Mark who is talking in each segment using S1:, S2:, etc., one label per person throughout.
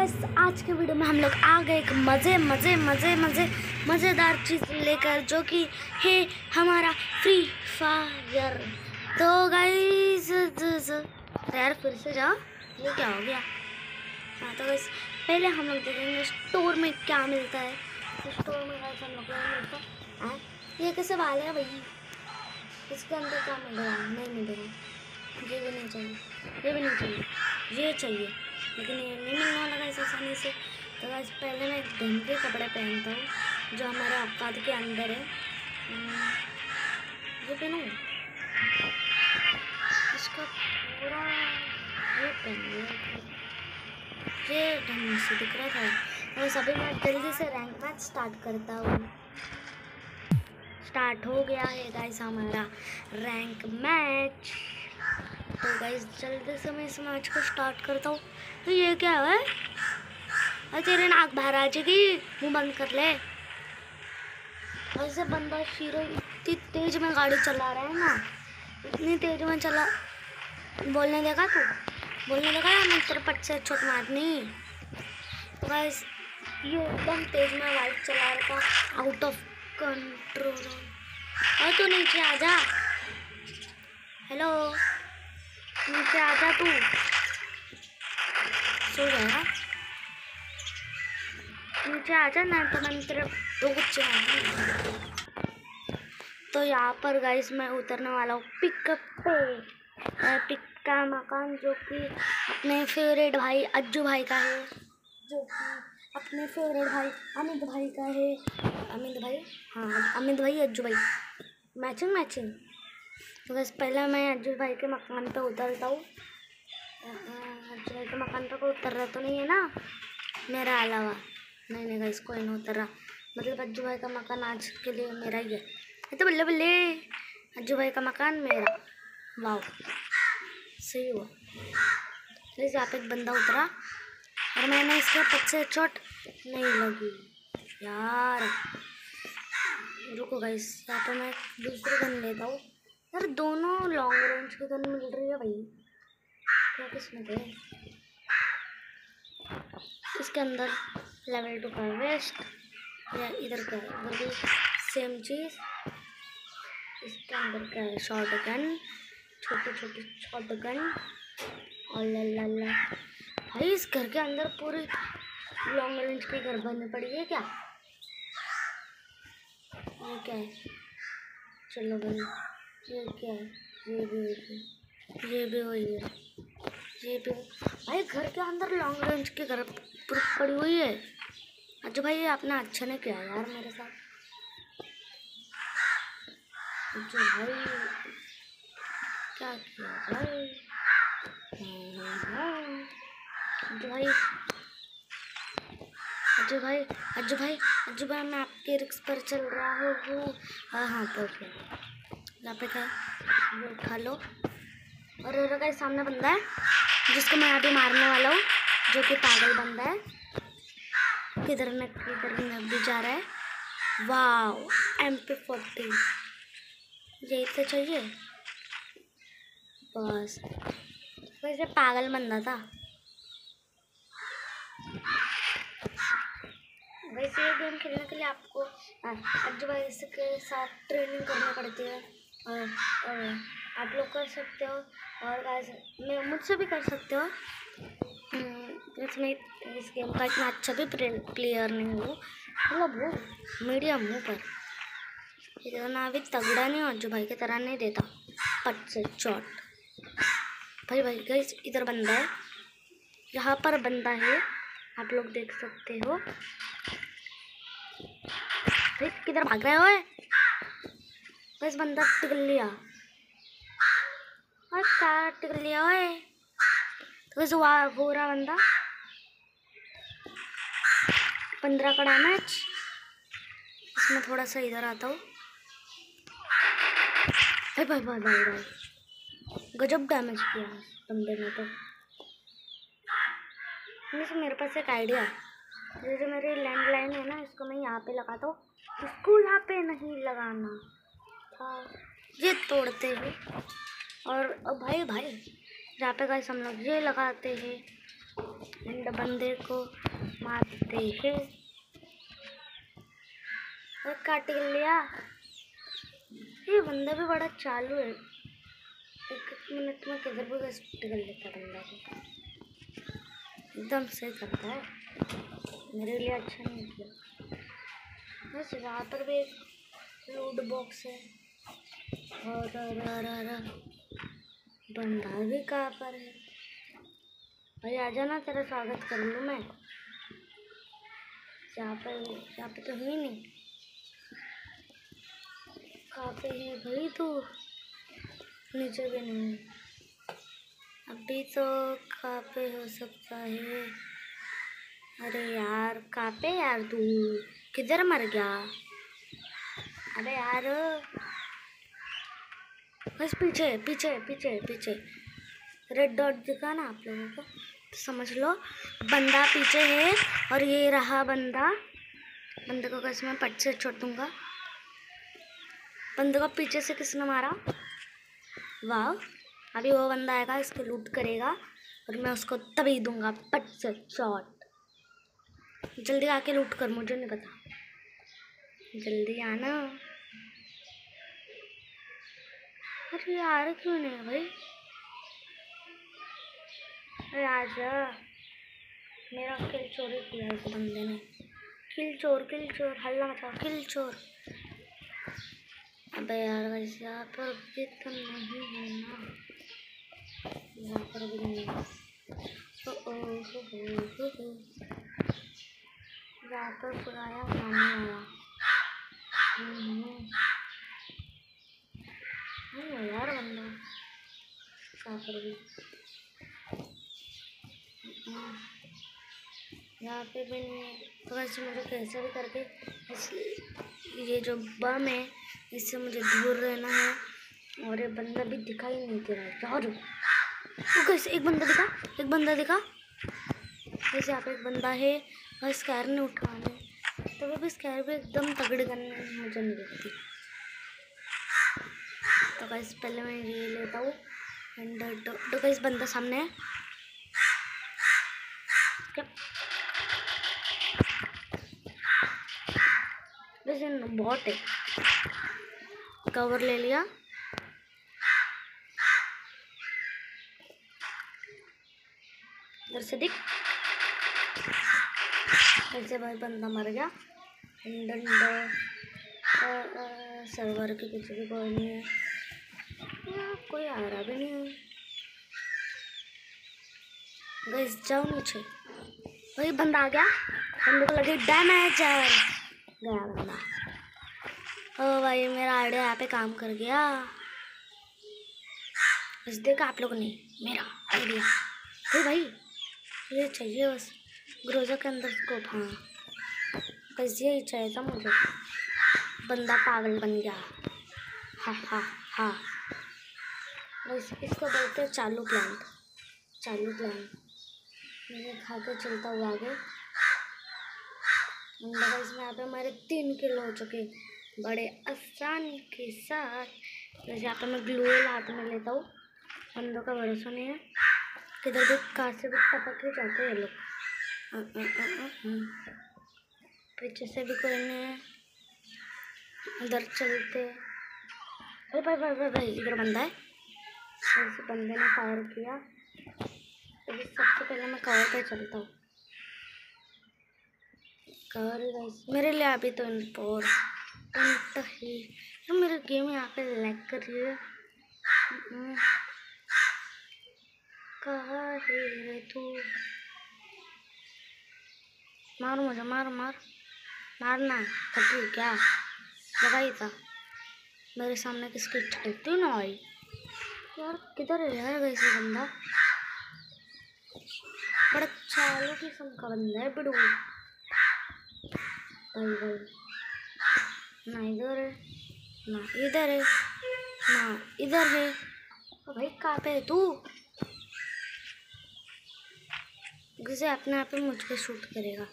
S1: Guys आज के video में हम लोग आ गए एक मज़ेदार चीज़ लेकर, जो कि है हमारा फ्री फायर। तो गाइस यार फिर से जाओ, ये क्या हो गया। हाँ तो गाइस पहले हम लोग देखेंगे स्टोर में क्या मिलता है। तो स्टोर में गाइस हम लोग को मिलता है ये कैसे वाले है भाई, इसके अंदर क्या मिलेगा? नहीं मिलेगा, ये भी नहीं चाहिए, ये भी नहीं चाहिए, ये चाहिए, लेकिन ये नहीं मिलने वाला गाइस आसानी से। तो गाइस पहले मैं ढंग के कपड़े पहनता हूँ जो हमारे औकात के अंदर है। ये पहनूँ, इसका पूरा ये पहनिए, ये ढंग से दिख रहा था। और सभी मैं जल्दी से रैंक मैच स्टार्ट करता हूँ। स्टार्ट हो गया है गाइस हमारा रैंक मैच। तो गाइस जल्दी से मैं इस मैच को स्टार्ट करता हूँ। तो ये क्या है? अरे तेरे नाक बाहर आ जाएगी, मुँह बंद कर ले। ऐसे बंदा शीरो इतनी तेज में गाड़ी चला रहा है ना, इतनी तेज में चला। बोलने देगा तू, बोलने देगा या मैं तेरे पट से छोट मारनी। तो गाइस ये एकदम तेज में गाड़ी चला रहा था, आउट ऑफ कंट्रोल। और तू नीचे आ जा, हेलो नीचे आ जा, तू सो जाएगा। नीचे आ जा ना, तो मैं तेरे दो गुच्छे मारूंगी। तो यहाँ पर गाइस मैं उतरने वाला हूँ पिकअप पे। पिक का मकान जो कि अपने फेवरेट भाई अज्जू भाई का है, जो कि अपने फेवरेट भाई अमित भाई का है। अमित भाई, हाँ अमित भाई अज्जू भाई, मैचिंग। तो बस पहले मैं अज्जू भाई के मकान पे उतरता हूँ। अज्जू भाई के मकान पे कोई उतर रहा तो नहीं है ना मेरा अलावा? नहीं गाइस कोई नहीं उतर रहा, मतलब अज्जू भाई का मकान आज के लिए मेरा ही है। तो बल्ले बल्ले अज्जू भाई का मकान मेरा, वाह सही हुआ। तो यहाँ पे एक बंदा उतरा और मैंने इसके पद से चोट नहीं लगी यार। रुको गाइस, यहाँ पे मैं दूसरी गन लेता हूँ। यार दोनों लॉन्ग रेंज की गन मिल रही है भाई, क्या किस्मत है। इसके अंदर लेवल 2 का वेस्ट, या इधर क्या है, इधर भी सेम चीज़। इसके अंदर क्या है, शॉर्ट गन, छोटे शॉर्ट गन। और ला भाई इस घर के अंदर पूरी लॉन्ग रेंज की घर बननी पड़ी है क्या? ये क्या है? चलो भाई ये क्या है? ये भी वही है, ये भी भाई घर के अंदर लॉन्ग रेंज की घर पड़ी हुई है। अच्छा भाई ये आपने अच्छा नहीं किया यार मेरे साथ। अच्छा भाई क्या किया भाई? अज्जू भाई मैं आपके रिक्स पर चल रहा हूँ। हाँ तो यहाँ पे क्या वो उठा लो। और ये का सामने बंदा है जिसको मैं अभी मारने वाला हूँ, जो कि पागल बंदा है। किधर न भी जा रहा है। वाह MP40 यही तो चाहिए बस। वैसे पागल बंदा था। वैसे ये गेम खेलने के लिए आपको अज्जू भाई के साथ ट्रेनिंग करनी पड़ती है, और आप लोग कर सकते हो, और मैं मुझसे भी कर सकते हो। इसमें इस गेम का इतना अच्छा भी प्लेयर नहीं हूँ, मतलब वो मीडियम हूँ, पर इतना भी तगड़ा नहीं हूँ, अज्जू भाई की तरह नहीं देता पट से चोट। भाई गाइस इधर बंदा है, यहाँ पर बंदा है, आप लोग देख सकते हो। किधर भाग रहे हो? बस बंदा टिक लिया, और क्या टिक लिया ओए? तो वैसे हो रहा बंदा 15 का डैमेज। इसमें थोड़ा सा इधर आता हूँ। भाई गजब डैमेज किया बंदे ने। तो मेरे पास एक आइडिया है, ये जो मेरी लैंडलाइन है ना, इसको मैं यहाँ पे लगाता हूँ। इसको यहाँ पे नहीं लगाना था, ये तोड़ते हैं। और भाई यहाँ पे गाइस हम लोग ये लगाते हैं। एंड बंदे को मारते हैं। काट लिया। ये बंदा भी बड़ा चालू है, 1 मिनट में किधर भी घसीट कर लेता बंदा को, एकदम सही करता है। मेरे लिए अच्छा नहीं किया। बस यहाँ पर भी एक लूट बॉक्स है। और बंदा भी कहाँ पर है भाई? आ जाना, तेरा स्वागत कर लूँ मैं। यहाँ पे तो ही नहीं। कहाँ पे है भाई तू? नीचे भी नहीं। अभी तो कहाँ पे हो सकता है? अरे यार कहाँ पे यार तू? किधर मर गया? अरे यार बस पीछे पीछे पीछे पीछे रेड डॉट दिखा ना आप लोगों को, तो समझ लो बंदा पीछे है। और ये रहा बंदा। बंदे को कैसे मैं पट से छोड़ दूंगा। बंदे को पीछे से किसने मारा? वाह, अभी वो बंदा आएगा, इसको लूट करेगा और मैं उसको तभी दूंगा पट से शॉट। जल्दी आके लूट कर, मुझे नहीं पता, जल्दी आना। अरे यार क्यों नहीं है भाई? अरे आजा, मेरा किल चोरी किया इस बंदे ने। किल चोर हल्ला मचा, किल चोर। अबे यार वैसे यहाँ पर भी तो नहीं है ना, यहाँ पर भी नहीं है। यहाँ पर पुराया गाना आया। यार बंदा यहाँ पर भी, यहाँ पे भी नहीं है। तो वैसे मुझे कैसे भी करके ये जो बम है इससे मुझे दूर रहना है। और ये बंदा भी दिखाई नहीं दे रहा है यार। तो कैसे एक बंदा दिखा जैसे यहाँ पे एक बंदा है और स्कैर नहीं उठाने, तो भी स्कैर भी एकदम तगड़ी करने मुझे नहीं देती। तो गाइस पहले मैं ये लेता हूँ। एंड तो गाइस बंदा सामने है क्या? वैसे बहुत है। कवर ले लिया। इधर से दिख, ऐसे भाई बंदा मर गया। सर्वर के पीछे भी कोई नहीं है, कोई आ रहा भी नहीं है। गाइस जाओ नीचे। वही बंदा आ गया, बंदे को लगे डैमेज, गया बंदा। ओ भाई मेरा आइडिया यहाँ पे काम कर गया। बस देखा आप लोगों ने मेरा आइडिया। अरे भाई ये चाहिए बस ग्रोजा के अंदर स्कोप। हाँ बस यही चाहिए था मुझे। बंदा पागल बन गया। हाँ हाँ हाँ, बस इसको बोलते हैं चालू प्लांट। मैंने खा कर चलता हुआ आगे। इसमें यहाँ पे हमारे 3 किलो हो चुके बड़े आसानी के साथ। जैसे यहाँ पे मैं ग्लूअल हाथ में लेता हूँ। बंदों का भरोसा नहीं है, किधर भी कार से भी टपक के जाते हैं लोग। पीछे से भी कोई नहीं है, उधर चलते। भाई भाई भाई भाई इधर बंदा है। ऐसे बंदे ने फायर किया, तो सबसे पहले मैं कवर पे चलता हूँ। कवर गाइस मेरे लिए अभी तो इम्पोर्टेंट ही तो मेरे गेम यहाँ पे लैग कर रही है। कहाँ है तू? मार मुझे, मारना थकी क्या? लगाई था मेरे सामने किसकी चलती ना आई यार। किधर है यार वैसे बंदा? बड़ा चालू किस्म का बंदा है बिडू। भाई ना इधर है ना इधर है ना इधर है। भाई कहाँ पे है तू? किसी अपने आप ही मुझको शूट करेगा।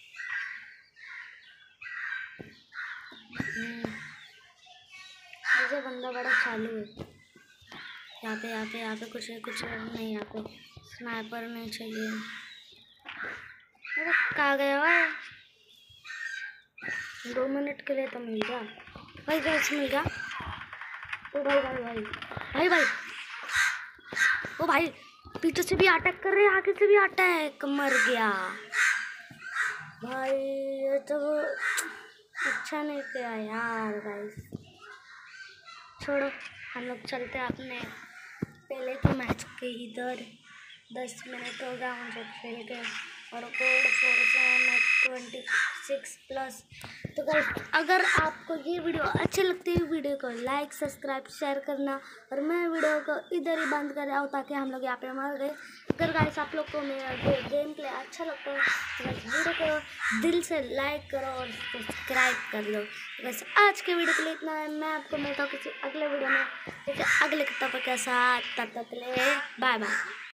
S1: ऐसे बंदा बड़ा चालू है। यहाँ पे कुछ नहीं, यहाँ पे स्नाइपर नहीं चाहिए। अरे कहाँ गया भाई? 2 मिनट के लिए तो मिल गया भाई, गैस मिल गया। ओ भाई भाई भाई भाई भाई, ओ भाई पीछे से भी अटैक कर रहे हैं, आगे से भी अटैक, मर गया भाई। ये तो अच्छा नहीं किया यार गाइस। छोड़ो, हम लोग चलते हैं अपने पहले के मैच के इधर। 10 मिनट हो गया मुझे खेल के, और कोड 4726+। तो गाइस अगर आपको ये वीडियो अच्छी लगती है, वीडियो को लाइक सब्सक्राइब शेयर करना, और मैं वीडियो को इधर ही बंद कर रहा हूँ ताकि हम लोग यहाँ पे मर गए। अगर गाइस आप लोग को मेरा गेम प्ले अच्छा लगता है तो गाइस वीडियो को दिल से लाइक करो और सब्सक्राइब कर लो। बस आज के वीडियो के लिए इतना है। मैं आपको मिलता हूँ किसी अगले वीडियो में, किसी अगले किताब के साथ। तब तक के लिए बाय बाय।